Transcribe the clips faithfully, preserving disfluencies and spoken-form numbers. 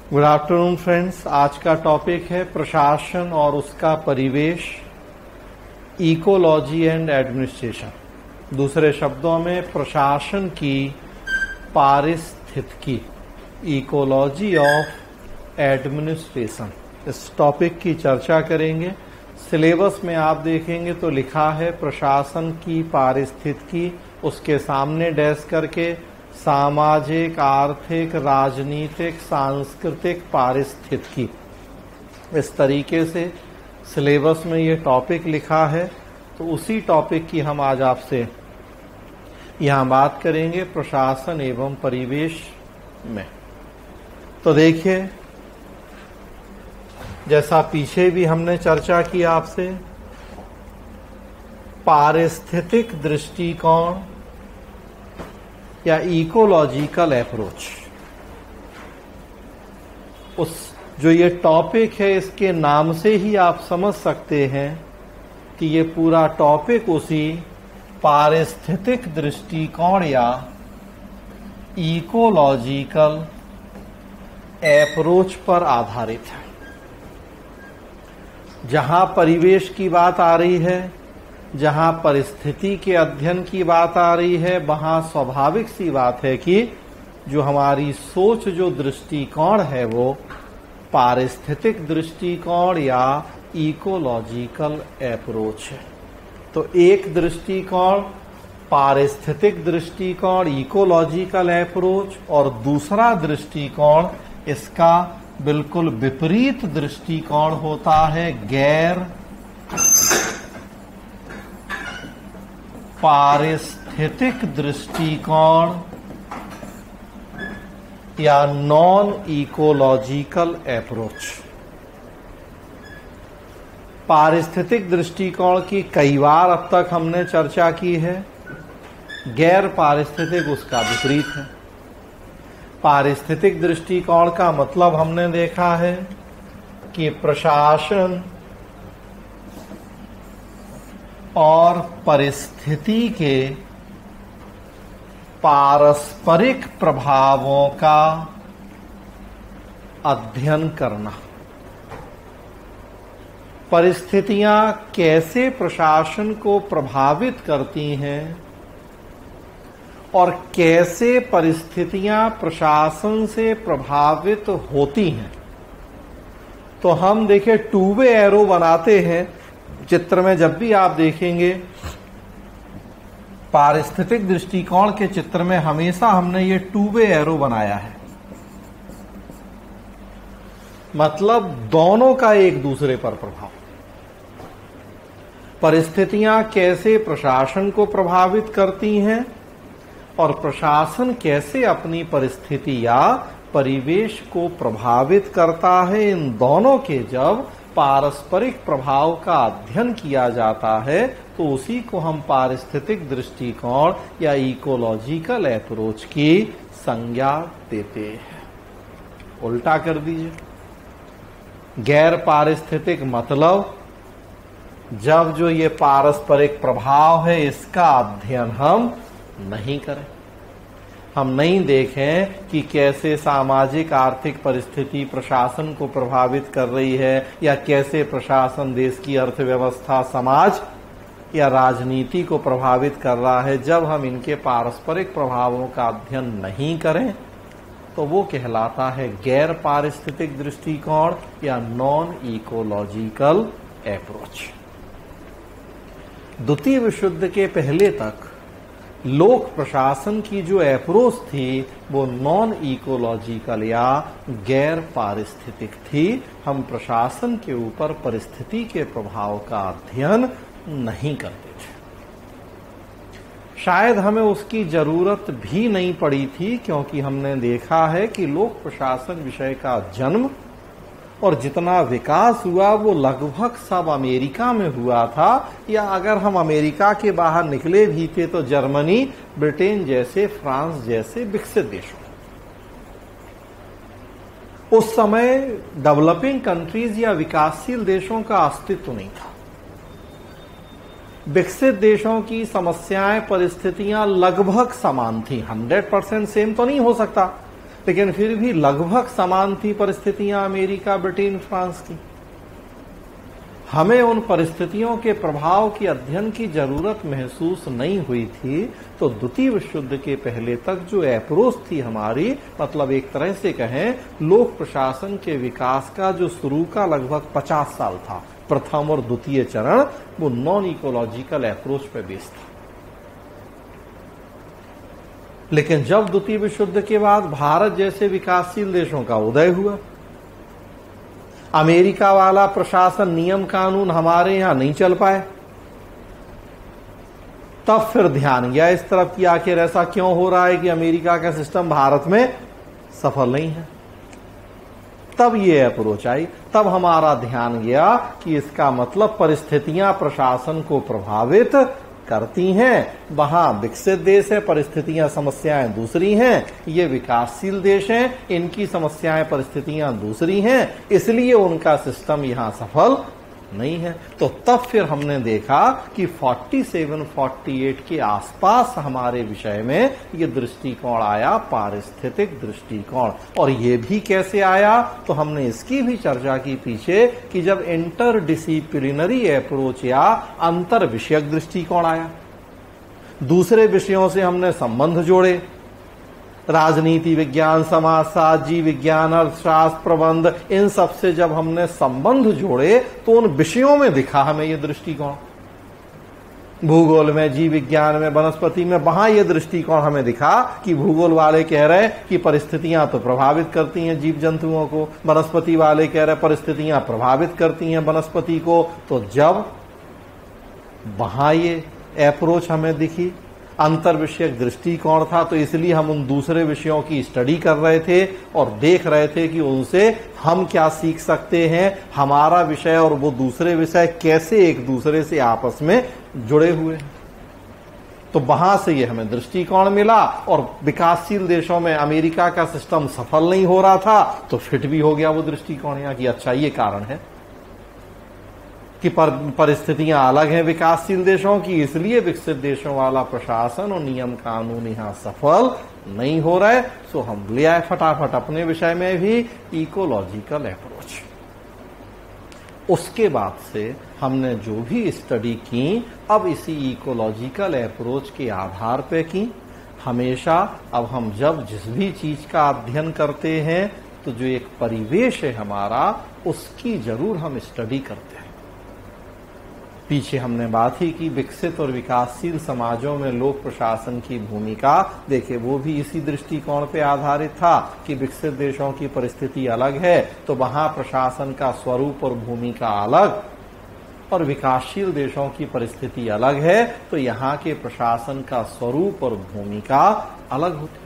Good afternoon friends. आज का topic है प्रशासन और उसका परिवेश, इकोलॉजी एंड एडमिनिस्ट्रेशन। दूसरे शब्दों में प्रशासन की पारिस्थितिकी, इकोलॉजी ऑफ एडमिनिस्ट्रेशन, इस टॉपिक की चर्चा करेंगे। सिलेबस में आप देखेंगे तो लिखा है प्रशासन की पारिस्थितिकी, उसके सामने डैश करके सामाजिक, आर्थिक, राजनीतिक, सांस्कृतिक पारिस्थितिकी। इस तरीके से सिलेबस में ये टॉपिक लिखा है, तो उसी टॉपिक की हम आज आपसे यहां बात करेंगे, प्रशासन एवं परिवेश में। तो देखिए, जैसा पीछे भी हमने चर्चा की आपसे, पारिस्थितिक दृष्टिकोण या इकोलॉजिकल अप्रोच, उस जो ये टॉपिक है इसके नाम से ही आप समझ सकते हैं कि ये पूरा टॉपिक उसी पारिस्थितिक दृष्टिकोण या इकोलॉजिकल अप्रोच पर आधारित है। जहां परिवेश की बात आ रही है, जहां परिस्थिति के अध्ययन की बात आ रही है, वहां स्वाभाविक सी बात है कि जो हमारी सोच, जो दृष्टिकोण है, वो पारिस्थितिक दृष्टिकोण या इकोलॉजिकल अप्रोच है। तो एक दृष्टिकोण पारिस्थितिक दृष्टिकोण, इकोलॉजिकल अप्रोच, और दूसरा दृष्टिकोण इसका बिल्कुल विपरीत दृष्टिकोण होता है, गैर पारिस्थितिक दृष्टिकोण या नॉन इकोलॉजिकल अप्रोच। पारिस्थितिक दृष्टिकोण की कई बार अब तक हमने चर्चा की है, गैर पारिस्थितिक उसका विपरीत है। पारिस्थितिक दृष्टिकोण का मतलब हमने देखा है कि प्रशासन और परिस्थिति के पारस्परिक प्रभावों का अध्ययन करना। परिस्थितियां कैसे प्रशासन को प्रभावित करती हैं और कैसे परिस्थितियां प्रशासन से प्रभावित होती हैं। तो हम देखिए, टू वे एरो बनाते हैं चित्र में। जब भी आप देखेंगे पारिस्थितिक दृष्टिकोण के चित्र में, हमेशा हमने ये टू वे एरो बनाया है, मतलब दोनों का एक दूसरे पर प्रभाव। परिस्थितियां कैसे प्रशासन को प्रभावित करती हैं और प्रशासन कैसे अपनी परिस्थिति या परिवेश को प्रभावित करता है। इन दोनों के जब पारस्परिक प्रभाव का अध्ययन किया जाता है तो उसी को हम पारिस्थितिक दृष्टिकोण या इकोलॉजिकल अप्रोच की संज्ञा देते हैं। उल्टा कर दीजिए, गैर पारिस्थितिक मतलब जब जो ये पारस्परिक प्रभाव है इसका अध्ययन हम नहीं करें, हम नहीं देखें कि कैसे सामाजिक आर्थिक परिस्थिति प्रशासन को प्रभावित कर रही है, या कैसे प्रशासन देश की अर्थव्यवस्था, समाज या राजनीति को प्रभावित कर रहा है। जब हम इनके पारस्परिक प्रभावों का अध्ययन नहीं करें तो वो कहलाता है गैर पारिस्थितिक दृष्टिकोण या नॉन इकोलॉजिकल अप्रोच। द्वितीय विश्व युद्ध के पहले तक लोक प्रशासन की जो अप्रोच थी वो नॉन इकोलॉजिकल या गैर पारिस्थितिक थी। हम प्रशासन के ऊपर परिस्थिति के प्रभाव का अध्ययन नहीं करते थे। शायद हमें उसकी जरूरत भी नहीं पड़ी थी, क्योंकि हमने देखा है कि लोक प्रशासन विषय का जन्म और जितना विकास हुआ वो लगभग सब अमेरिका में हुआ था, या अगर हम अमेरिका के बाहर निकले भी थे तो जर्मनी, ब्रिटेन जैसे, फ्रांस जैसे विकसित देशों। उस समय डेवलपिंग कंट्रीज या विकासशील देशों का अस्तित्व नहीं था। विकसित देशों की समस्याएं, परिस्थितियां लगभग समान थी। हंड्रेड परसेंट सेम तो नहीं हो सकता, लेकिन फिर भी लगभग समान थी परिस्थितियां अमेरिका, ब्रिटेन, फ्रांस की। हमें उन परिस्थितियों के प्रभाव की अध्ययन की जरूरत महसूस नहीं हुई थी। तो द्वितीय विश्व युद्ध के पहले तक जो अप्रोच थी हमारी, मतलब एक तरह से कहें लोक प्रशासन के विकास का जो शुरू का लगभग पचास साल था, प्रथम और द्वितीय चरण, वो नॉन इकोलॉजिकल अप्रोच पे बेस्ड था। लेकिन जब द्वितीय विश्व युद्ध के बाद भारत जैसे विकासशील देशों का उदय हुआ, अमेरिका वाला प्रशासन, नियम कानून हमारे यहां नहीं चल पाए, तब फिर ध्यान गया इस तरफ कि आखिर ऐसा क्यों हो रहा है कि अमेरिका का सिस्टम भारत में सफल नहीं है। तब ये अप्रोच आई, तब हमारा ध्यान गया कि इसका मतलब परिस्थितियां प्रशासन को प्रभावित करती हैं। वहां विकसित देश है, परिस्थितियां समस्याएं दूसरी हैं, ये विकासशील देश हैं, इनकी समस्याएं परिस्थितियां दूसरी हैं, इसलिए उनका सिस्टम यहां सफल नहीं है। तो तब फिर हमने देखा कि सैंतालीस अड़तालीस के आसपास हमारे विषय में ये दृष्टिकोण आया, पारिस्थितिक दृष्टिकोण। और ये भी कैसे आया, तो हमने इसकी भी चर्चा की पीछे कि जब इंटर डिसिप्लिनरी अप्रोच या अंतर विषयक दृष्टिकोण आया, दूसरे विषयों से हमने संबंध जोड़े, राजनीति विज्ञान, समाजशास्त्र, जीव विज्ञान, अर्थशास्त्र, प्रबंध, इन सब से जब हमने संबंध जोड़े तो उन विषयों में दिखा हमें ये दृष्टिकोण। भूगोल में, जीव विज्ञान में, वनस्पति में, वहां ये दृष्टिकोण हमें दिखा कि भूगोल वाले कह रहे कि परिस्थितियां तो प्रभावित करती हैं जीव जंतुओं को, वनस्पति वाले कह रहे परिस्थितियां प्रभावित करती हैं वनस्पति को। तो जब वहां ये अप्रोच हमें दिखी, अंतर विषयक दृष्टिकोण था, तो इसलिए हम उन दूसरे विषयों की स्टडी कर रहे थे और देख रहे थे कि उनसे हम क्या सीख सकते हैं, हमारा विषय और वो दूसरे विषय कैसे एक दूसरे से आपस में जुड़े हुए हैं। तो वहां से ये हमें दृष्टिकोण मिला। और विकासशील देशों में अमेरिका का सिस्टम सफल नहीं हो रहा था, तो फिट भी हो गया वो दृष्टिकोण यहाँ कि अच्छा ये कारण है कि पर, परिस्थितियां अलग हैं विकासशील देशों की, इसलिए विकसित देशों वाला प्रशासन और नियम कानून यहां सफल नहीं हो रहा है। सो हम ले आए फटाफट अपने विषय में भी इकोलॉजिकल अप्रोच। उसके बाद से हमने जो भी स्टडी की, अब इसी इकोलॉजिकल अप्रोच के आधार पे की। हमेशा अब हम जब जिस भी चीज का अध्ययन करते हैं, तो जो एक परिवेश है हमारा, उसकी जरूर हम स्टडी करते हैं। पीछे हमने बात ही की विकसित और विकासशील समाजों में लोक प्रशासन की भूमिका, देखिए वो भी इसी दृष्टिकोण पे आधारित था कि विकसित देशों की परिस्थिति अलग है, तो वहां प्रशासन का स्वरूप और भूमिका अलग, और विकासशील देशों की परिस्थिति अलग है, तो यहाँ के प्रशासन का स्वरूप और भूमिका अलग होती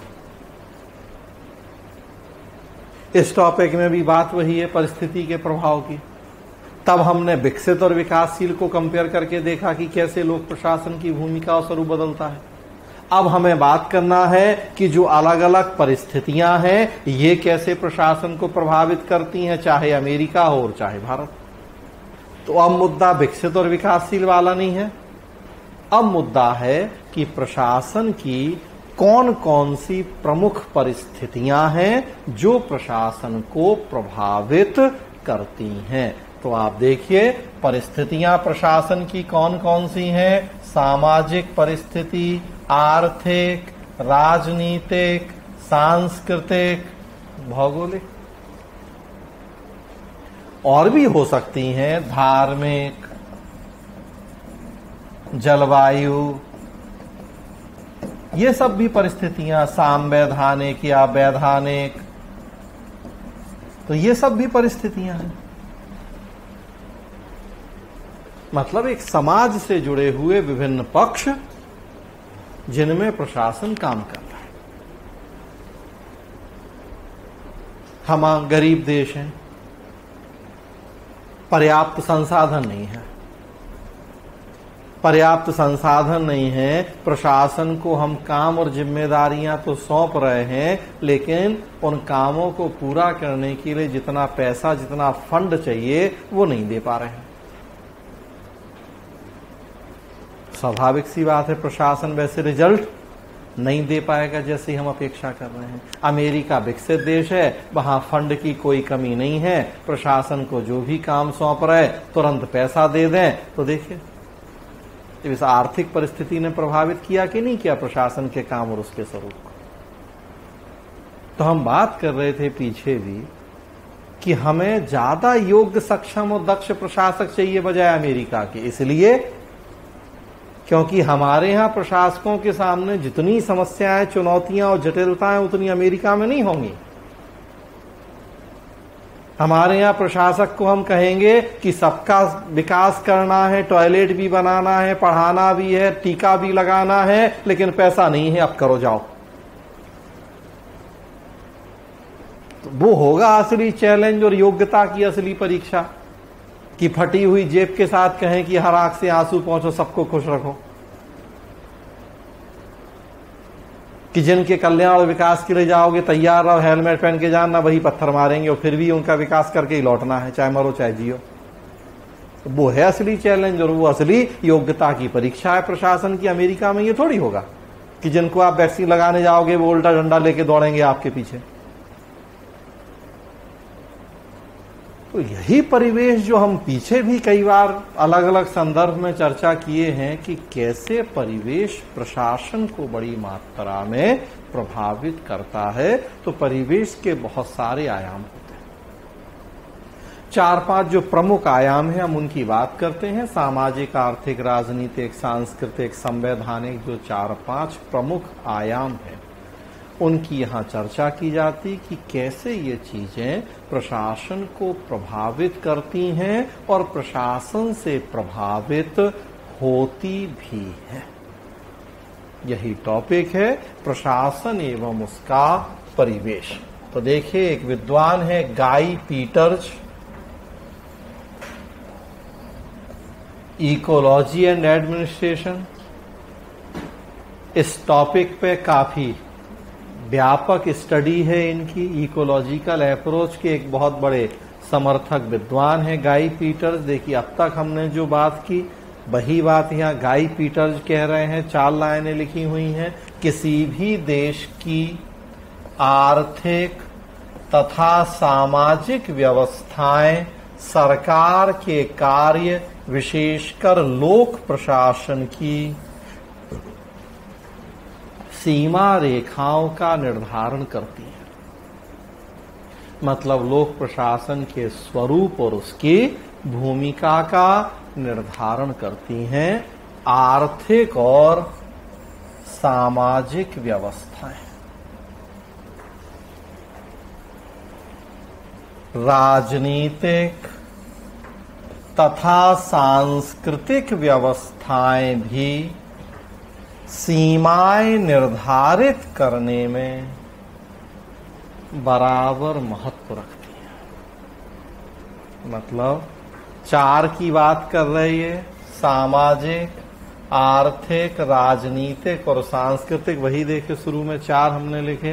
है। इस टॉपिक में भी बात वही है, परिस्थिति के प्रभाव की। तब हमने विकसित और विकासशील को कंपेयर करके देखा कि कैसे लोक प्रशासन की भूमिका और स्वरूप बदलता है। अब हमें बात करना है कि जो अलग अलग परिस्थितियां हैं, ये कैसे प्रशासन को प्रभावित करती हैं, चाहे अमेरिका हो और चाहे भारत। तो अब मुद्दा विकसित और विकासशील वाला नहीं है, अब मुद्दा है कि प्रशासन की कौन कौन सी प्रमुख परिस्थितियां हैं जो प्रशासन को प्रभावित करती हैं। तो आप देखिए परिस्थितियां प्रशासन की कौन कौन सी हैं, सामाजिक परिस्थिति, आर्थिक, राजनीतिक, सांस्कृतिक, भौगोलिक, और भी हो सकती हैं, धार्मिक, जलवायु, ये सब भी परिस्थितियां, संवैधानिक या वैधानिक, तो ये सब भी परिस्थितियां हैं। मतलब एक समाज से जुड़े हुए विभिन्न पक्ष जिनमें प्रशासन काम कर रहा है। हम गरीब देश हैं, पर्याप्त संसाधन नहीं है, पर्याप्त संसाधन नहीं है, प्रशासन को हम काम और जिम्मेदारियां तो सौंप रहे हैं, लेकिन उन कामों को पूरा करने के लिए जितना पैसा, जितना फंड चाहिए, वो नहीं दे पा रहे हैं। स्वाभाविक सी बात है, प्रशासन वैसे रिजल्ट नहीं दे पाएगा जैसे हम अपेक्षा कर रहे हैं। अमेरिका विकसित देश है, वहां फंड की कोई कमी नहीं है, प्रशासन को जो भी काम सौंप रहे तुरंत पैसा दे दें। तो देखिए इस आर्थिक परिस्थिति ने प्रभावित किया कि नहीं किया प्रशासन के काम और उसके स्वरूप को। तो हम बात कर रहे थे पीछे भी कि हमें ज्यादा योग्य, सक्षम और दक्ष प्रशासक चाहिए बजाय अमेरिका के, इसलिए क्योंकि हमारे यहां प्रशासकों के सामने जितनी समस्याएं, चुनौतियां और जटिलताएं उतनी अमेरिका में नहीं होंगी। हमारे यहां प्रशासक को हम कहेंगे कि सबका विकास करना है, टॉयलेट भी बनाना है, पढ़ाना भी है, टीका भी लगाना है, लेकिन पैसा नहीं है, अब करो जाओ। तो वो होगा असली चैलेंज और योग्यता की असली परीक्षा कि फटी हुई जेब के साथ कहें कि हर आंख से आंसू पहुंचो, सबको खुश रखो। कि जिनके कल्याण और विकास के लिए जाओगे तैयार रहो, हेलमेट पहन के जाना, वही पत्थर मारेंगे और फिर भी उनका विकास करके ही लौटना है, चाहे मरो चाहे जियो। वो है असली चैलेंज और वो असली योग्यता की परीक्षा है प्रशासन की। अमेरिका में ये थोड़ी होगा कि जिनको आप वैक्सीन लगाने जाओगे वो उल्टा डंडा लेके दौड़ेंगे आपके पीछे। तो यही परिवेश जो हम पीछे भी कई बार अलग अलग संदर्भ में चर्चा किए हैं कि कैसे परिवेश प्रशासन को बड़ी मात्रा में प्रभावित करता है। तो परिवेश के बहुत सारे आयाम होते हैं, चार पांच जो प्रमुख आयाम हैं हम उनकी बात करते हैं। सामाजिक, आर्थिक, राजनीतिक, सांस्कृतिक, संवैधानिक, जो चार पांच प्रमुख आयाम हैं उनकी यहां चर्चा की जाती कि कैसे ये चीजें प्रशासन को प्रभावित करती हैं और प्रशासन से प्रभावित होती भी हैं। यही टॉपिक है प्रशासन एवं उसका परिवेश। तो देखिए एक विद्वान है Guy Peters, ecology and administration, इस टॉपिक पे काफी व्यापक स्टडी है इनकी। इकोलॉजिकल अप्रोच के एक बहुत बड़े समर्थक विद्वान है गाई पीटर्स। देखिए अब तक हमने जो बात की वही बात यहां गाई पीटर्स कह रहे हैं। चार लाइनें लिखी हुई हैं। किसी भी देश की आर्थिक तथा सामाजिक व्यवस्थाएं सरकार के कार्य, विशेषकर लोक प्रशासन की सीमा रेखाओं का निर्धारण करती है। मतलब लोक प्रशासन के स्वरूप और उसकी भूमिका का निर्धारण करती हैं आर्थिक और सामाजिक व्यवस्थाएं। राजनीतिक तथा सांस्कृतिक व्यवस्थाएं भी सीमाएं निर्धारित करने में बराबर महत्व रखती है। मतलब चार की बात कर रही है, सामाजिक, आर्थिक, राजनीतिक और सांस्कृतिक। वही देखे शुरू में चार हमने लिखे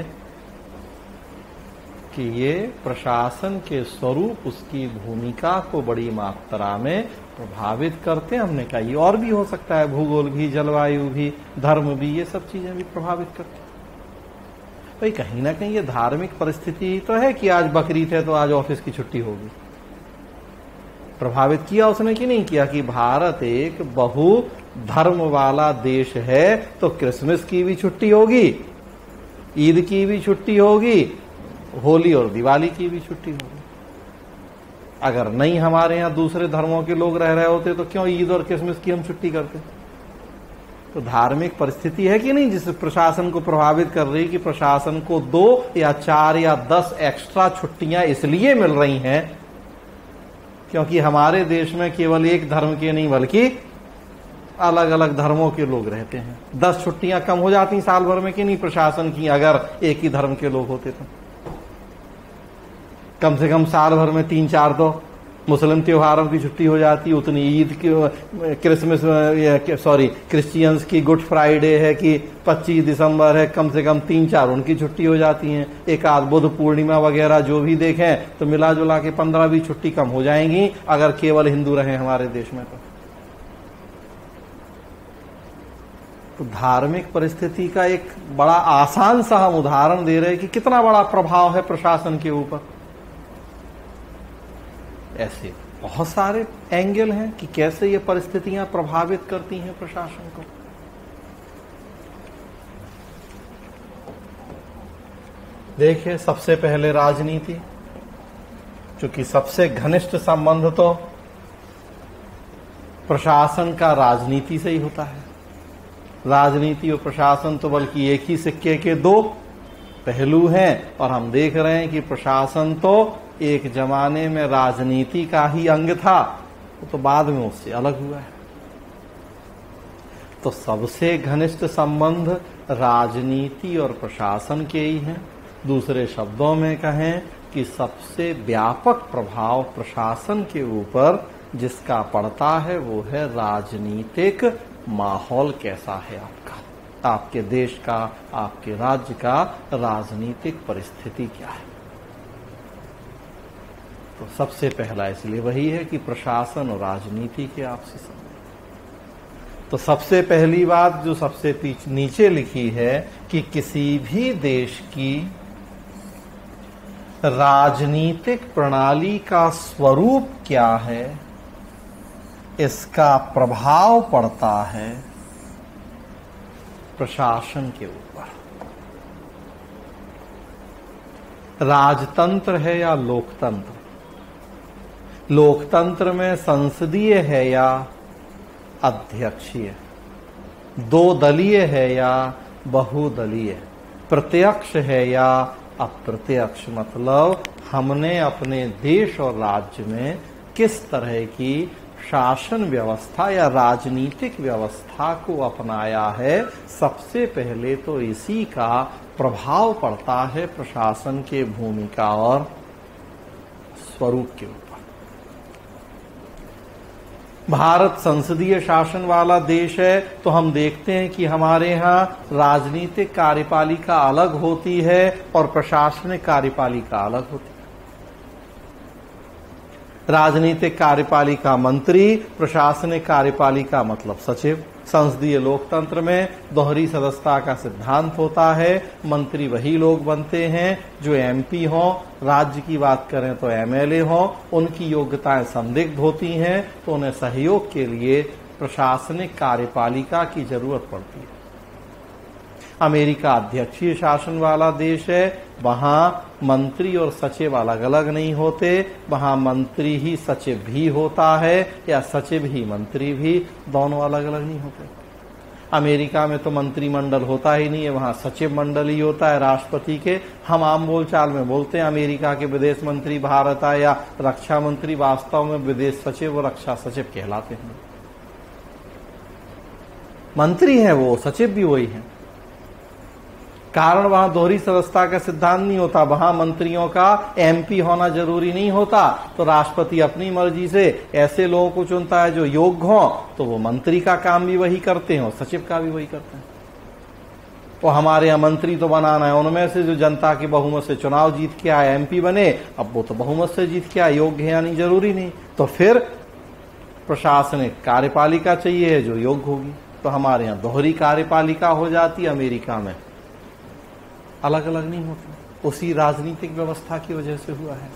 कि ये प्रशासन के स्वरूप, उसकी भूमिका को बड़ी मात्रा में प्रभावित करते हैं। हमने कहा ये और भी हो सकता है, भूगोल भी, जलवायु भी, धर्म भी, ये सब चीजें भी प्रभावित करती हैं। भाई कहीं ना कहीं ये धार्मिक परिस्थिति तो है कि आज बकरीद है तो आज ऑफिस की छुट्टी होगी। प्रभावित किया उसने कि नहीं किया कि भारत एक बहु धर्म वाला देश है तो क्रिसमस की भी छुट्टी होगी, ईद की भी छुट्टी होगी, होली और दिवाली की भी छुट्टी होगी। अगर नहीं हमारे यहां दूसरे धर्मों के लोग रह रहे होते तो क्यों ईद और क्रिसमस की हम छुट्टी करते? तो धार्मिक परिस्थिति है कि नहीं जिस प्रशासन को प्रभावित कर रही कि प्रशासन को दो या चार या दस एक्स्ट्रा छुट्टियां इसलिए मिल रही हैं क्योंकि हमारे देश में केवल एक धर्म के नहीं बल्कि अलग अलग धर्मों के लोग रहते हैं। दस छुट्टियां कम हो जाती साल भर में कि नहीं प्रशासन की, अगर एक ही धर्म के लोग होते तो। कम से कम साल भर में तीन चार तो मुस्लिम त्योहारों की छुट्टी हो जाती, उतनी ईद की, क्रिसमस, सॉरी क्रिश्चियंस की गुड फ्राइडे है कि पच्चीस दिसंबर है, कम से कम तीन चार उनकी छुट्टी हो जाती हैं। एक आध बुध पूर्णिमा वगैरह जो भी देखें तो मिला जुला के पंद्रह बीस छुट्टी कम हो जाएंगी अगर केवल हिंदू रहे हमारे देश में तो। तो धार्मिक परिस्थिति का एक बड़ा आसान सा हम उदाहरण दे रहे हैं कि कितना बड़ा प्रभाव है प्रशासन के ऊपर। ऐसे बहुत सारे एंगल हैं कि कैसे ये परिस्थितियां प्रभावित करती हैं प्रशासन को। देखिए, सबसे पहले राजनीति, क्योंकि सबसे घनिष्ठ संबंध तो प्रशासन का राजनीति से ही होता है। राजनीति और प्रशासन तो बल्कि एक ही सिक्के के दो पहलू हैं, और हम देख रहे हैं कि प्रशासन तो एक जमाने में राजनीति का ही अंग था, वो तो बाद में उससे अलग हुआ है। तो सबसे घनिष्ठ संबंध राजनीति और प्रशासन के ही हैं। दूसरे शब्दों में कहें कि सबसे व्यापक प्रभाव प्रशासन के ऊपर जिसका पड़ता है वो है राजनीतिक माहौल कैसा है आपका, आपके देश का, आपके राज्य का राजनीतिक परिस्थिति क्या है। तो सबसे पहला इसलिए वही है कि प्रशासन और राजनीति के आपसी संबंध। तो सबसे पहली बात जो सबसे नीचे लिखी है कि किसी भी देश की राजनीतिक प्रणाली का स्वरूप क्या है, इसका प्रभाव पड़ता है प्रशासन के ऊपर। राजतंत्र है या लोकतंत्र, लोकतंत्र में संसदीय है या अध्यक्षीय, दो दलीय है या बहुदलीय, प्रत्यक्ष है या अप्रत्यक्ष। मतलब हमने अपने देश और राज्य में किस तरह की शासन व्यवस्था या राजनीतिक व्यवस्था को अपनाया है, सबसे पहले तो इसी का प्रभाव पड़ता है प्रशासन के भूमिका और स्वरूप के ऊपर। भारत संसदीय शासन वाला देश है, तो हम देखते हैं कि हमारे यहाँ राजनीतिक कार्यपालिका अलग होती है और प्रशासनिक कार्यपालिका अलग होती है। राजनीतिक कार्यपालिका मंत्री, प्रशासनिक कार्यपालिका मतलब सचिव। संसदीय लोकतंत्र में दोहरी सदस्यता का सिद्धांत होता है, मंत्री वही लोग बनते हैं जो एमपी हों, राज्य की बात करें तो एमएलए हों, उनकी योग्यताएं संदिग्ध होती हैं तो उन्हें सहयोग के लिए प्रशासनिक कार्यपालिका की जरूरत पड़ती है। अमेरिका अध्यक्षीय शासन वाला देश है, वहां मंत्री और सचिव अलग अलग नहीं होते, वहां मंत्री ही सचिव भी होता है या सचिव ही मंत्री भी, दोनों अलग अलग नहीं होते। अमेरिका में तो मंत्रिमंडल होता ही नहीं है, वहां सचिव मंडल ही होता है राष्ट्रपति के। हम आम बोलचाल में बोलते हैं अमेरिका के विदेश मंत्री भारत आए या रक्षा मंत्री, वास्तव में विदेश सचिव और रक्षा सचिव कहलाते हैं। मंत्री हैं वो, सचिव भी वही हैं। कारण वहां दोहरी सदस्यता का सिद्धांत नहीं होता, वहां मंत्रियों का एमपी होना जरूरी नहीं होता, तो राष्ट्रपति अपनी मर्जी से ऐसे लोगों को चुनता है जो योग्य हों, तो वो मंत्री का काम भी वही करते हैं और सचिव का भी वही करते हैं। तो हमारे यहाँ मंत्री तो बनाना है, उनमें से जो जनता के बहुमत से चुनाव जीत के आए एमपी बने, अब वो तो बहुमत से जीत के आए, योग्य है यानी जरूरी नहीं, तो फिर प्रशासनिक कार्यपालिका चाहिए जो योग्य होगी। तो हमारे यहाँ दोहरी कार्यपालिका हो जाती है, अमेरिका में अलग अलग नहीं होती। उसी राजनीतिक व्यवस्था की वजह से हुआ है।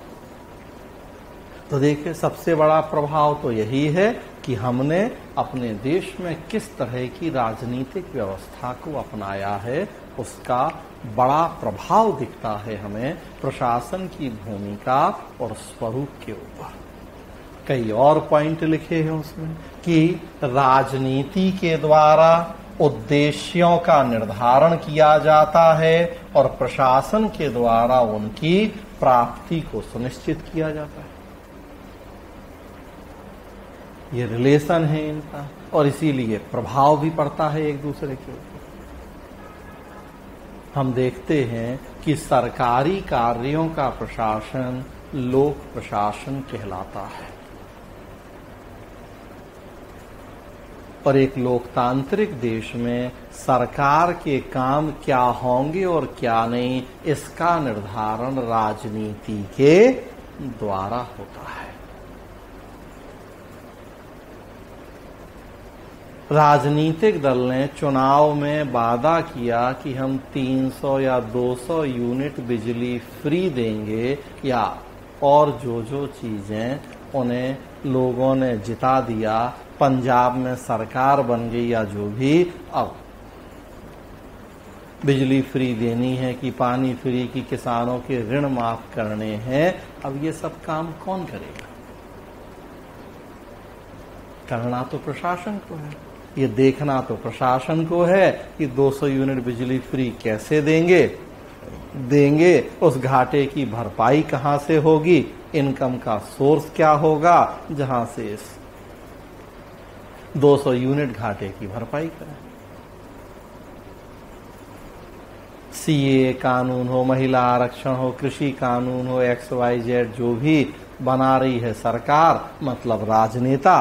तो देखिए, सबसे बड़ा प्रभाव तो यही है कि हमने अपने देश में किस तरह की राजनीतिक व्यवस्था को अपनाया है, उसका बड़ा प्रभाव दिखता है हमें प्रशासन की भूमिका और स्वरूप के ऊपर। कई और पॉइंट लिखे हैं उसमें कि राजनीति के द्वारा उद्देश्यों का निर्धारण किया जाता है और प्रशासन के द्वारा उनकी प्राप्ति को सुनिश्चित किया जाता है। ये रिलेशन है इनका, और इसीलिए प्रभाव भी पड़ता है एक दूसरे के ऊपर। हम देखते हैं कि सरकारी कार्यों का प्रशासन लोक प्रशासन कहलाता है, और एक लोकतांत्रिक देश में सरकार के काम क्या होंगे और क्या नहीं, इसका निर्धारण राजनीति के द्वारा होता है। राजनीतिक दल ने चुनाव में वादा किया कि हम तीन सौ या दो सौ यूनिट बिजली फ्री देंगे या और जो जो चीजें, उन्हें लोगों ने जिता दिया, पंजाब में सरकार बन गई या जो भी, अब बिजली फ्री देनी है कि पानी फ्री की, किसानों के ऋण माफ करने हैं। अब ये सब काम कौन करेगा? करना तो प्रशासन को है, ये देखना तो प्रशासन को है कि दो सौ यूनिट बिजली फ्री कैसे देंगे देंगे उस घाटे की भरपाई कहां से होगी, इनकम का सोर्स क्या होगा जहां से इस दो सौ यूनिट घाटे की भरपाई करें। सीए कानून हो, महिला आरक्षण हो, कृषि कानून हो, एक्स वाई जेड जो भी बना रही है सरकार, मतलब राजनेता,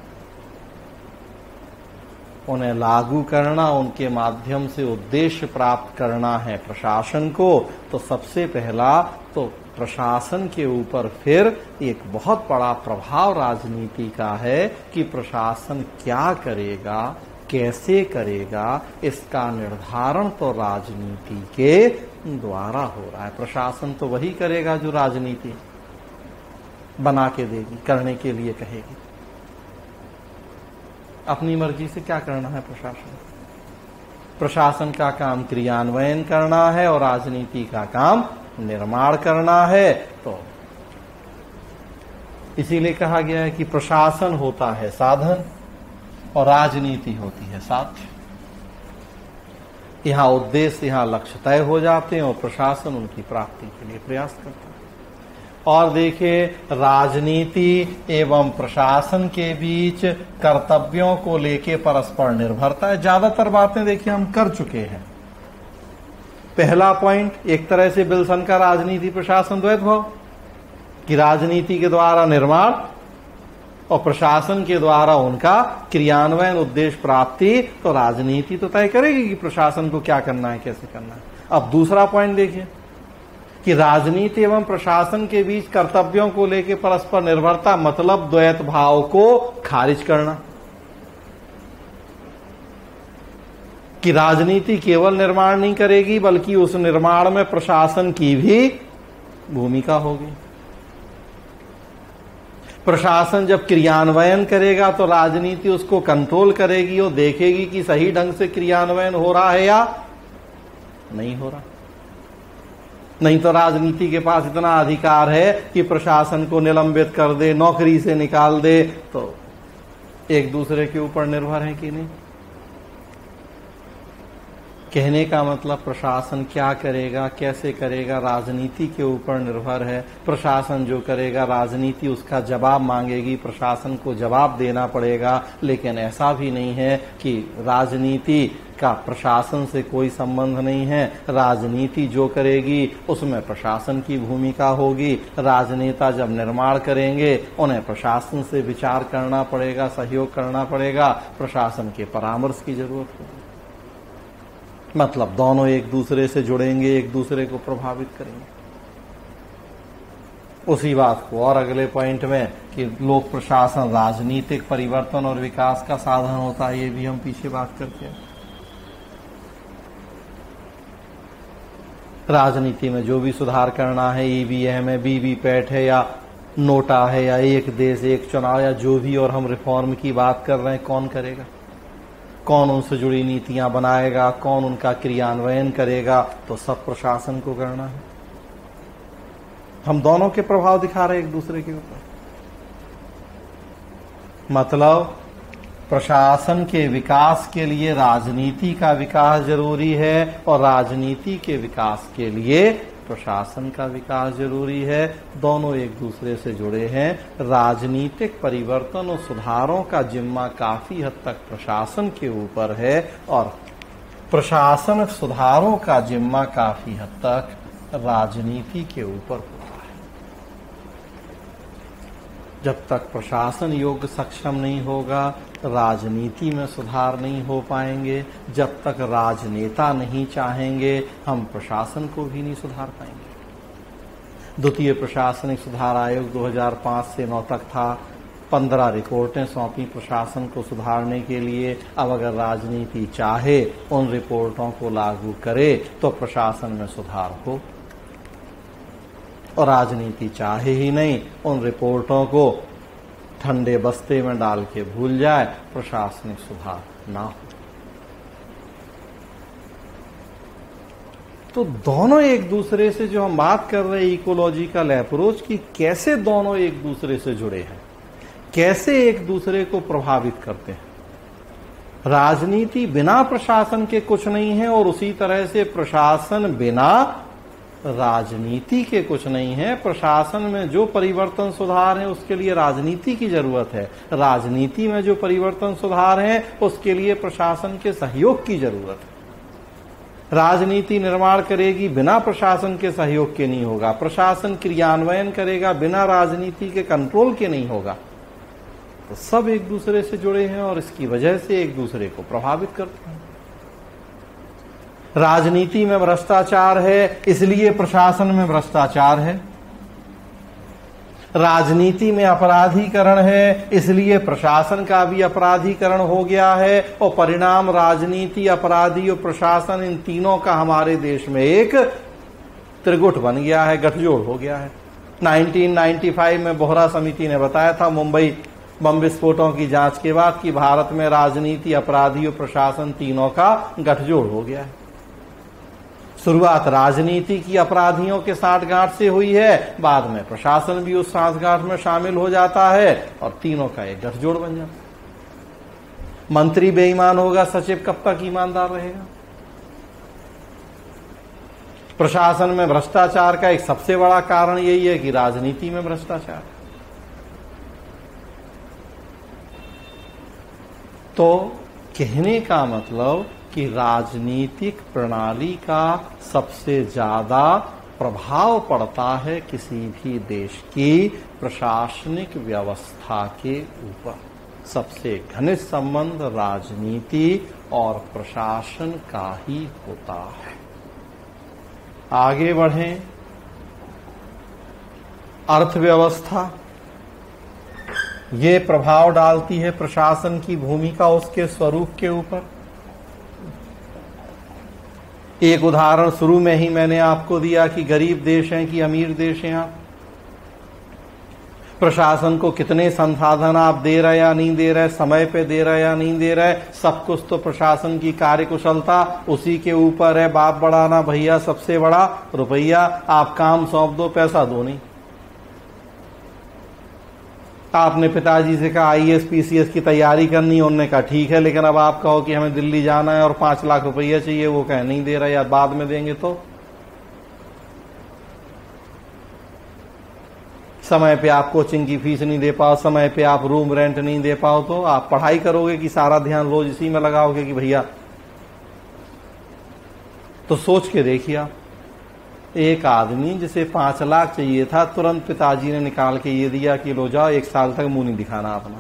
उन्हें लागू करना, उनके माध्यम से उद्देश्य प्राप्त करना है प्रशासन को, तो सबसे पहला तो प्रशासन के ऊपर फिर एक बहुत बड़ा प्रभाव राजनीति का है कि प्रशासन क्या करेगा, कैसे करेगा, इसका निर्धारण तो राजनीति के द्वारा हो रहा है। प्रशासन तो वही करेगा जो राजनीति बना के देगी, करने के लिए कहेगी। अपनी मर्जी से क्या करना है प्रशासन? प्रशासन का काम क्रियान्वयन करना है और राजनीति का काम निर्माण करना है। तो इसीलिए कहा गया है कि प्रशासन होता है साधन और राजनीति होती है साध्य। यहां उद्देश्य, यहां लक्ष्य तय हो जाते हैं और प्रशासन उनकी प्राप्ति के लिए प्रयास करता है। और देखिए, राजनीति एवं प्रशासन के बीच कर्तव्यों को लेके परस्पर निर्भरता है। ज्यादातर बातें देखिए हम कर चुके हैं। पहला पॉइंट एक तरह से विल्सन का राजनीति प्रशासन द्वैत भाव, कि राजनीति के द्वारा निर्माण और प्रशासन के द्वारा उनका क्रियान्वयन, उद्देश्य प्राप्ति। तो राजनीति तो तय करेगी कि प्रशासन को क्या करना है, कैसे करना है। अब दूसरा पॉइंट देखिए कि राजनीति एवं प्रशासन के बीच कर्तव्यों को लेकर परस्पर निर्भरता, मतलब द्वैत भाव को खारिज करना, कि राजनीति केवल निर्माण नहीं करेगी बल्कि उस निर्माण में प्रशासन की भी भूमिका होगी। प्रशासन जब क्रियान्वयन करेगा तो राजनीति उसको कंट्रोल करेगी और देखेगी कि सही ढंग से क्रियान्वयन हो रहा है या नहीं हो रहा। नहीं तो राजनीति के पास इतना अधिकार है कि प्रशासन को निलंबित कर दे, नौकरी से निकाल दे। तो एक दूसरे के ऊपर निर्भर है कि नहीं। कहने का मतलब प्रशासन क्या करेगा, कैसे करेगा, राजनीति के ऊपर निर्भर है। प्रशासन जो करेगा राजनीति उसका जवाब मांगेगी, प्रशासन को जवाब देना पड़ेगा। लेकिन ऐसा भी नहीं है कि राजनीति का प्रशासन से कोई संबंध नहीं है। राजनीति जो करेगी उसमें प्रशासन की भूमिका होगी। राजनेता जब निर्माण करेंगे उन्हें प्रशासन से विचार करना पड़ेगा, सहयोग करना पड़ेगा, प्रशासन के परामर्श की जरूरत होगी। मतलब दोनों एक दूसरे से जुड़ेंगे, एक दूसरे को प्रभावित करेंगे। उसी बात को और अगले पॉइंट में कि लोक प्रशासन राजनीतिक परिवर्तन और विकास का साधन होता है, ये भी हम पीछे बात करते हैं। राजनीति में जो भी सुधार करना है, ईवीएम है, वीवीपैट है या नोटा है या एक देश एक चुनाव या जो भी, और हम रिफॉर्म की बात कर रहे हैं, कौन करेगा? कौन उनसे जुड़ी नीतियां बनाएगा, कौन उनका क्रियान्वयन करेगा? तो सब प्रशासन को करना है। हम दोनों के प्रभाव दिखा रहे हैं एक दूसरे के ऊपर। मतलब प्रशासन के विकास के लिए राजनीति का विकास जरूरी है और राजनीति के विकास के लिए प्रशासन का विकास जरूरी है। दोनों एक दूसरे से जुड़े हैं। राजनीतिक परिवर्तन और सुधारों का जिम्मा काफी हद तक प्रशासन के ऊपर है और प्रशासन सुधारों का जिम्मा काफी हद तक राजनीति के ऊपर होता है। जब तक प्रशासन योग्य सक्षम नहीं होगा, राजनीति में सुधार नहीं हो पाएंगे। जब तक राजनेता नहीं चाहेंगे, हम प्रशासन को भी नहीं सुधार पाएंगे। द्वितीय प्रशासनिक सुधार आयोग दो हज़ार पाँच से नौ तक था। पंद्रह रिपोर्टें सौंपी प्रशासन को सुधारने के लिए। अब अगर राजनीति चाहे उन रिपोर्टों को लागू करे तो प्रशासन में सुधार हो, और राजनीति चाहे ही नहीं, उन रिपोर्टों को ठंडे बस्ते में डाल के भूल जाए, प्रशासनिक सुधार ना हो। तो दोनों एक दूसरे से, जो हम बात कर रहे हैं इकोलॉजिकल अप्रोच की, कैसे दोनों एक दूसरे से जुड़े हैं, कैसे एक दूसरे को प्रभावित करते हैं। राजनीति बिना प्रशासन के कुछ नहीं है, और उसी तरह से प्रशासन बिना राजनीति के कुछ नहीं है। प्रशासन में जो परिवर्तन सुधार है उसके लिए राजनीति की जरूरत है, राजनीति में जो परिवर्तन सुधार है उसके लिए प्रशासन के सहयोग की जरूरत है। राजनीति निर्माण करेगी, बिना प्रशासन के सहयोग के नहीं होगा। प्रशासन क्रियान्वयन करेगा, बिना राजनीति के कंट्रोल के नहीं होगा। तो सब एक दूसरे से जुड़े हैं और इसकी वजह से एक दूसरे को प्रभावित करते हैं। राजनीति में भ्रष्टाचार है, इसलिए प्रशासन में भ्रष्टाचार है। राजनीति में अपराधीकरण है, इसलिए प्रशासन का भी अपराधीकरण हो गया है, और परिणाम राजनीति, अपराधी और प्रशासन, इन तीनों का हमारे देश में एक त्रिगुट बन गया है, गठजोड़ हो गया है। उन्नीस सौ पचानवे में बोहरा समिति ने बताया था मुंबई बम विस्फोटों की जांच के बाद कि भारत में राजनीति, अपराधी और प्रशासन तीनों का गठजोड़ हो गया है। शुरुआत राजनीति की अपराधियों के साठगांठ से हुई है, बाद में प्रशासन भी उस साठगांठ में शामिल हो जाता है और तीनों का एक गठजोड़ बन जाता है। मंत्री बेईमान होगा, सचिव कब तक ईमानदार रहेगा। प्रशासन में भ्रष्टाचार का एक सबसे बड़ा कारण यही है कि राजनीति में भ्रष्टाचार। तो कहने का मतलब कि राजनीतिक प्रणाली का सबसे ज्यादा प्रभाव पड़ता है किसी भी देश की प्रशासनिक व्यवस्था के ऊपर। सबसे घनिष्ठ संबंध राजनीति और प्रशासन का ही होता है। आगे बढ़ें। अर्थव्यवस्था ये प्रभाव डालती है प्रशासन की भूमिका उसके स्वरूप के ऊपर। एक उदाहरण शुरू में ही मैंने आपको दिया कि गरीब देश हैं कि अमीर देश हैं आप। प्रशासन को कितने संसाधन आप दे रहे या नहीं दे रहे, समय पे दे रहे या नहीं दे रहे, सब कुछ तो प्रशासन की कार्यकुशलता उसी के ऊपर है। बाप बड़ा ना भैया, सबसे बड़ा रुपया। आप काम सौंप दो, पैसा दो नहीं। आपने पिताजी से कहा I A S P C S की तैयारी करनी है, उन्होंने कहा ठीक है, लेकिन अब आप कहो कि हमें दिल्ली जाना है और पांच लाख रुपया चाहिए, वो कहे नहीं दे रहा या बाद में देंगे। तो समय पे आप कोचिंग की फीस नहीं दे पाओ, समय पे आप रूम रेंट नहीं दे पाओ, तो आप पढ़ाई करोगे कि सारा ध्यान रोज इसी में लगाओगे कि भैया। तो सोच के देखिए आप, एक आदमी जिसे पांच लाख चाहिए था, तुरंत पिताजी ने निकाल के ये दिया कि लो जाओ, एक साल तक मुंह नहीं दिखाना अपना।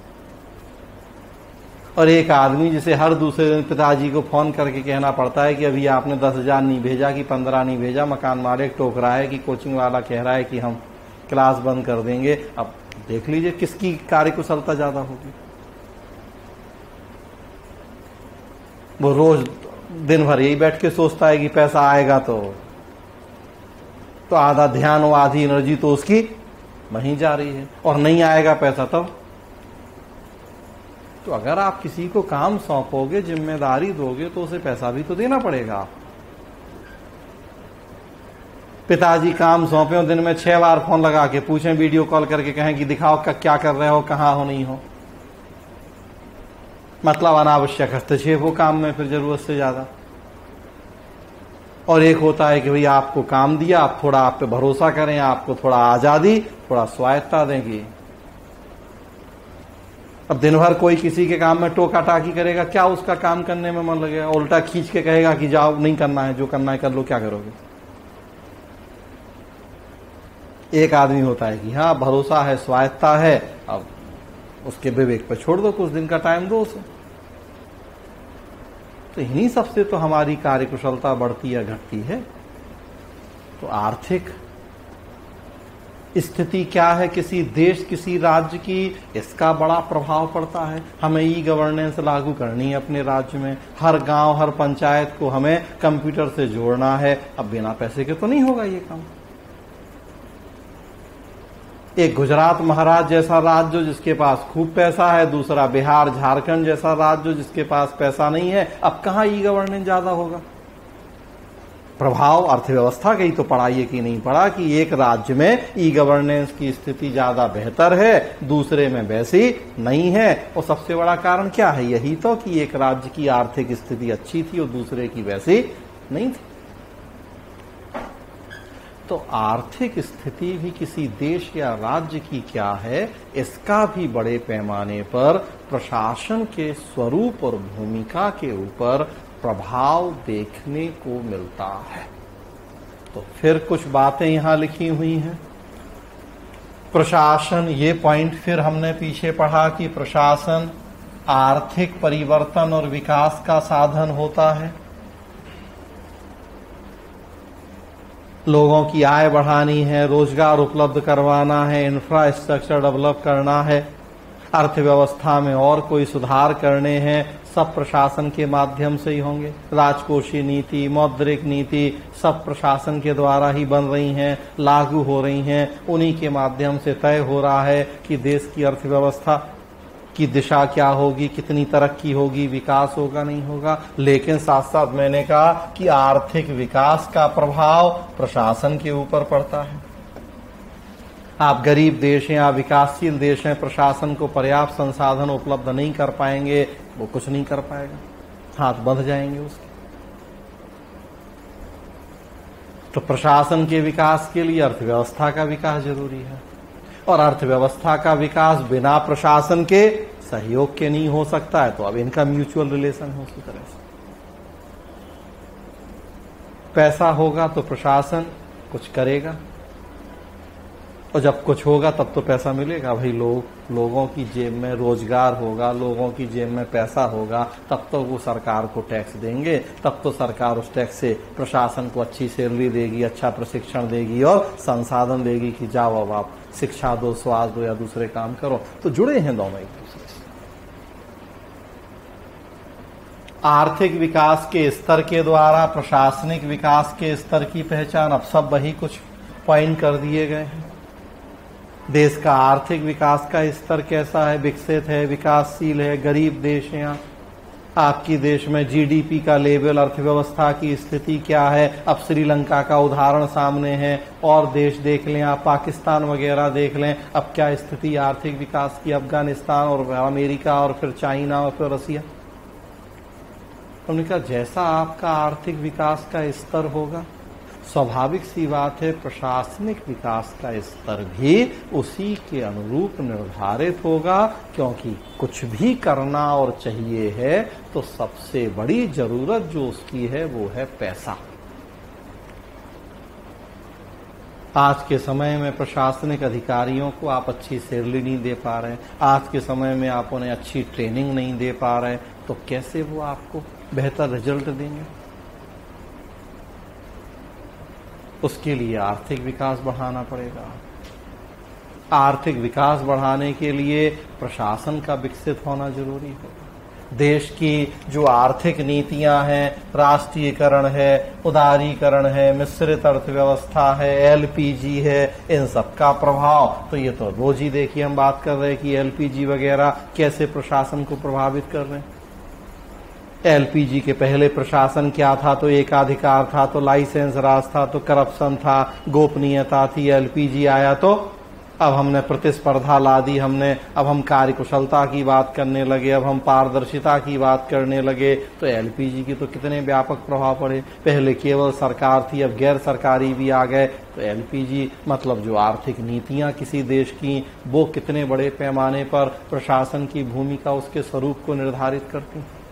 और एक आदमी जिसे हर दूसरे दिन पिताजी को फोन करके कहना पड़ता है कि अभी आपने दस हजार नहीं भेजा कि पंद्रह नहीं भेजा, मकान मालिक टोक रहा है कि कोचिंग वाला कह रहा है कि हम क्लास बंद कर देंगे। अब देख लीजिए किसकी कार्यकुशलता ज्यादा होगी। वो रोज दिन भर यही बैठ के सोचता है कि पैसा आएगा तो तो आधा ध्यान और आधी एनर्जी तो उसकी वहीं जा रही है, और नहीं आएगा पैसा तब। तो अगर आप किसी को काम सौंपोगे, जिम्मेदारी दोगे, तो उसे पैसा भी तो देना पड़ेगा। आप पिताजी काम सौंपे और दिन में छह बार फोन लगा के पूछें, वीडियो कॉल करके कहें कि दिखाओ क्या कर रहे हो, कहां हो, नहीं हो, मतलब अनावश्यक हस्तक्षेप हो काम में फिर जरूरत से ज्यादा। और एक होता है कि भैया आपको काम दिया, आप थोड़ा आप पे भरोसा करें, आपको थोड़ा आजादी, थोड़ा स्वायत्ता देंगे। अब दिन भर कोई किसी के काम में टोका टाकी करेगा, क्या उसका काम करने में मन लगेगा? उल्टा खींच के कहेगा कि जाओ, नहीं करना है, जो करना है कर लो, क्या करोगे? एक आदमी होता है कि हाँ भरोसा है, स्वायत्ता है, अब उसके विवेक पर छोड़ दो, कुछ दिन का टाइम दो उसे। तो इन्हीं सबसे तो हमारी कार्यकुशलता बढ़ती या घटती है। तो आर्थिक स्थिति क्या है किसी देश किसी राज्य की, इसका बड़ा प्रभाव पड़ता है। हमें ई गवर्नेंस लागू करनी है अपने राज्य में, हर गांव हर पंचायत को हमें कंप्यूटर से जोड़ना है। अब बिना पैसे के तो नहीं होगा ये काम। एक गुजरात महाराज जैसा राज्य जो जिसके पास खूब पैसा है, दूसरा बिहार झारखंड जैसा राज्य जो जिसके पास पैसा नहीं है, अब कहां ई गवर्नेंस ज्यादा होगा। प्रभाव अर्थव्यवस्था का ही तो पढ़ा ये कि नहीं पढ़ा कि एक राज्य में ई गवर्नेंस की स्थिति ज्यादा बेहतर है, दूसरे में वैसी नहीं है। और सबसे बड़ा कारण क्या है, यही तो कि एक राज्य की आर्थिक स्थिति अच्छी थी और दूसरे की वैसी नहीं थी। तो आर्थिक स्थिति भी किसी देश या राज्य की क्या है, इसका भी बड़े पैमाने पर प्रशासन के स्वरूप और भूमिका के ऊपर प्रभाव देखने को मिलता है। तो फिर कुछ बातें यहां लिखी हुई हैं। प्रशासन, ये पॉइंट फिर हमने पीछे पढ़ा कि प्रशासन आर्थिक परिवर्तन और विकास का साधन होता है। लोगों की आय बढ़ानी है, रोजगार उपलब्ध करवाना है, इंफ्रास्ट्रक्चर डेवलप करना है, अर्थव्यवस्था में और कोई सुधार करने हैं, सब प्रशासन के माध्यम से ही होंगे। राजकोषीय नीति, मौद्रिक नीति सब प्रशासन के द्वारा ही बन रही हैं, लागू हो रही हैं। उन्हीं के माध्यम से तय हो रहा है कि देश की अर्थव्यवस्था की दिशा क्या होगी, कितनी तरक्की होगी, विकास होगा नहीं होगा। लेकिन साथ साथ मैंने कहा कि आर्थिक विकास का प्रभाव प्रशासन के ऊपर पड़ता है। आप गरीब देश हैं, आप विकासशील देश हैं, प्रशासन को पर्याप्त संसाधन उपलब्ध नहीं कर पाएंगे, वो कुछ नहीं कर पाएगा, हाथ बंध जाएंगे उसके। तो प्रशासन के विकास के लिए अर्थव्यवस्था का विकास जरूरी है, और अर्थव्यवस्था का विकास बिना प्रशासन के सहयोग के नहीं हो सकता है। तो अब इनका म्यूचुअल रिलेशन है उसी तरह से। पैसा होगा तो प्रशासन कुछ करेगा, और जब कुछ होगा तब तो पैसा मिलेगा। भाई लोग लोगों की जेब में रोजगार होगा, लोगों की जेब में पैसा होगा, तब तो वो सरकार को टैक्स देंगे, तब तो सरकार उस टैक्स से प्रशासन को अच्छी सैलरी देगी, अच्छा प्रशिक्षण देगी और संसाधन देगी कि जाओ अब आप शिक्षा दो, स्वास्थ्य दो या दूसरे काम करो। तो जुड़े हैं दोनों एक दूसरे से। आर्थिक विकास के स्तर के द्वारा प्रशासनिक विकास के स्तर की पहचान, अब सब वही कुछ पॉइंट कर दिए गए हैं। देश का आर्थिक विकास का स्तर कैसा है, विकसित है, विकासशील है, गरीब देश है। आपकी देश में जीडीपी का लेवल, अर्थव्यवस्था की स्थिति क्या है। अब श्रीलंका का उदाहरण सामने है, और देश देख लें आप, पाकिस्तान वगैरह देख लें, अब क्या स्थिति आर्थिक विकास की, अफगानिस्तान और अमेरिका और फिर चाइना और फिर रसिया। उन्होंने कहा जैसा आपका आर्थिक विकास का स्तर होगा, स्वाभाविक सी बात है प्रशासनिक विकास का स्तर भी उसी के अनुरूप निर्धारित होगा, क्योंकि कुछ भी करना और चाहिए है तो सबसे बड़ी जरूरत जो उसकी है वो है पैसा। आज के समय में प्रशासनिक अधिकारियों को आप अच्छी सैलरी नहीं दे पा रहे, आज के समय में आप उन्हें अच्छी ट्रेनिंग नहीं दे पा रहे, तो कैसे वो आपको बेहतर रिजल्ट देंगे। उसके लिए आर्थिक विकास बढ़ाना पड़ेगा। आर्थिक विकास बढ़ाने के लिए प्रशासन का विकसित होना जरूरी है। देश की जो आर्थिक नीतियां हैं, राष्ट्रीयकरण है, उदारीकरण है, मिश्रित अर्थव्यवस्था है, एलपीजी है, इन सब का प्रभाव तो ये तो रोज ही देखिए हम बात कर रहे हैं कि एलपीजी वगैरह कैसे प्रशासन को प्रभावित कर रहे हैं। एलपीजी के पहले प्रशासन क्या था, तो एकाधिकार था, तो लाइसेंस राज था, तो करप्शन था, गोपनीयता थी। एलपीजी आया तो अब हमने प्रतिस्पर्धा ला दी, हमने अब हम कार्यकुशलता की बात करने लगे, अब हम पारदर्शिता की बात करने लगे। तो एलपीजी की तो कितने व्यापक प्रभाव पड़े। पहले केवल सरकार थी, अब गैर सरकारी भी आ गए। तो एलपीजी मतलब जो आर्थिक नीतियां किसी देश की, वो कितने बड़े पैमाने पर प्रशासन की भूमिका उसके स्वरूप को निर्धारित करती हैं।